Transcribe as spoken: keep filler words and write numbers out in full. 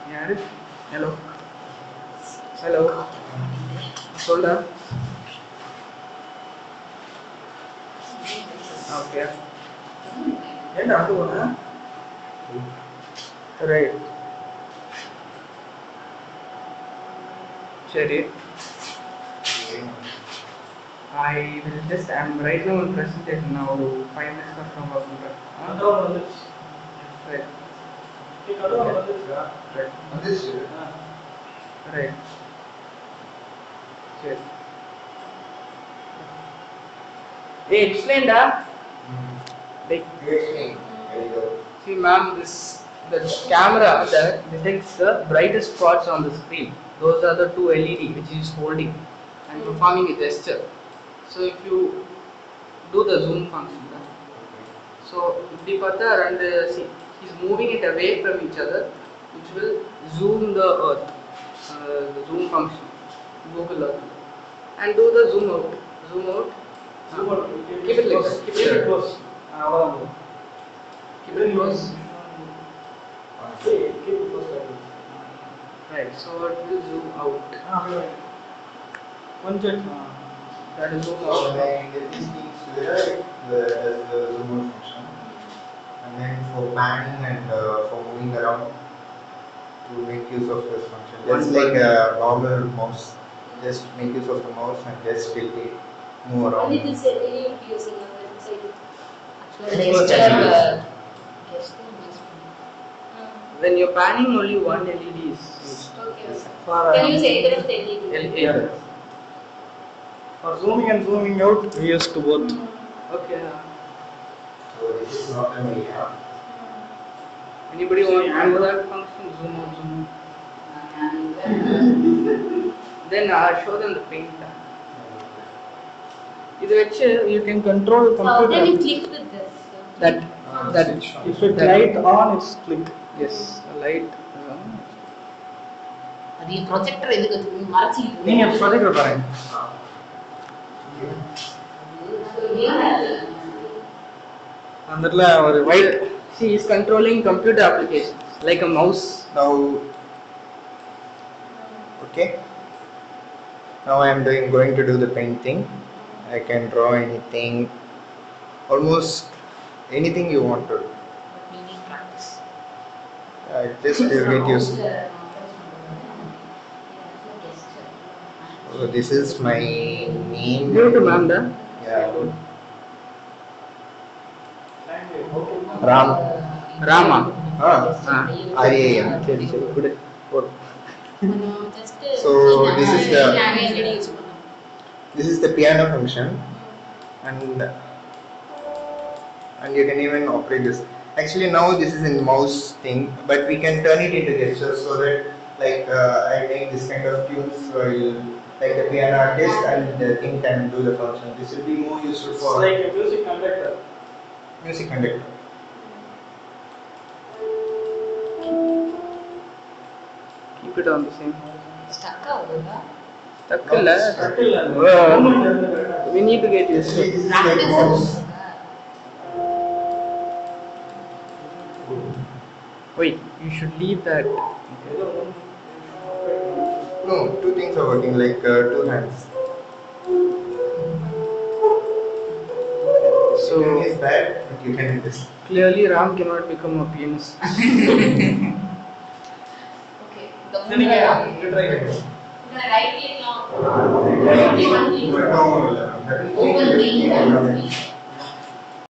யாரு? Hello hello சொல்டா. Okay ஏன்டா அங்க போன? ரைட் சரி. I will just I'm right now in presentation now ஒரு five minutes அப்புறம் பார்க்குறேன். கண்ட்ரோல் வந்துச்சு. ரைட் நீ கண்ட்ரோல் வந்துச்சுடா. ரைட் வந்துச்சு. ரைட் சரி. Hey, explain da. Like explain. See ma'am, this the camera that detects the brightest spots on the screen. Those are the two L E D which is holding and performing a gesture. So if you do the zoom function, da. So if the partha and uh, see he's moving it away from each other, which will zoom the earth. Uh, the zoom function. Google Earth. And do the zoom out. Zoom out. Zoom out. Keep it close. Keep it close. Ah, keep it close. Keep it close like this. Right. So it will zoom out. Ah, right. One check. That is zoom out. When I get these things together, the as the zoom out function, and then for panning and uh, for moving around, to make use of this function. Just like a normal mouse. Just make use of the mouse and just tilt it, move around. Only this L E D using on the side. Actually, the gesture. Gesture must be. When you're panning, only one L E D is used. Okay. For, Can um, you use either of the L E D? L E D. Yeah. For zooming and zooming out, we used to both. Okay. So this is not an area. Anybody want to do that function? Zoom out, zoom out. Then I'll show them the paint. This which you can control So how computer. can you click with this? That that If it light on, it's click. yes, light. Uh, அது projector எதுக்கு வச்சிருக்கீங்க? மறைச்சிட்டு நீங்க projector பாருங்க. அந்த இடத்துல ஒரு white. See, is controlling computer applications like a mouse. Now, okay. Now I am doing going to do the painting. I can draw anything, almost anything you want to. We need practice. I just will get used. So this is my name. Go to ma'am da. Yeah. Ram. Rama. Ah. Ah. R A M. சரி சரி குடு. போடு. So this is the- L E D use பண்ணலாம். This is the piano function, and and you can even operate this. Actually, now this is in mouse thing, but we can turn it into gestures so that, like, uh, I make this kind of tunes while, like, the piano artist, and the thing can do the function. This will be more useful It's for like a music conductor. music conductor. Keep it on the same. Stuck ஆகுதா? Stuck இல்ல. Stuck இல்ல. Uh, we need to get used to it. This is like mouse. Wait, you should leave that. No, two things are working, like uh, two hands. So One is bad, but you can do this. clearly Ram cannot become a pianist. Okay. The Then you can you try it. the right click now. But no, uh, Open the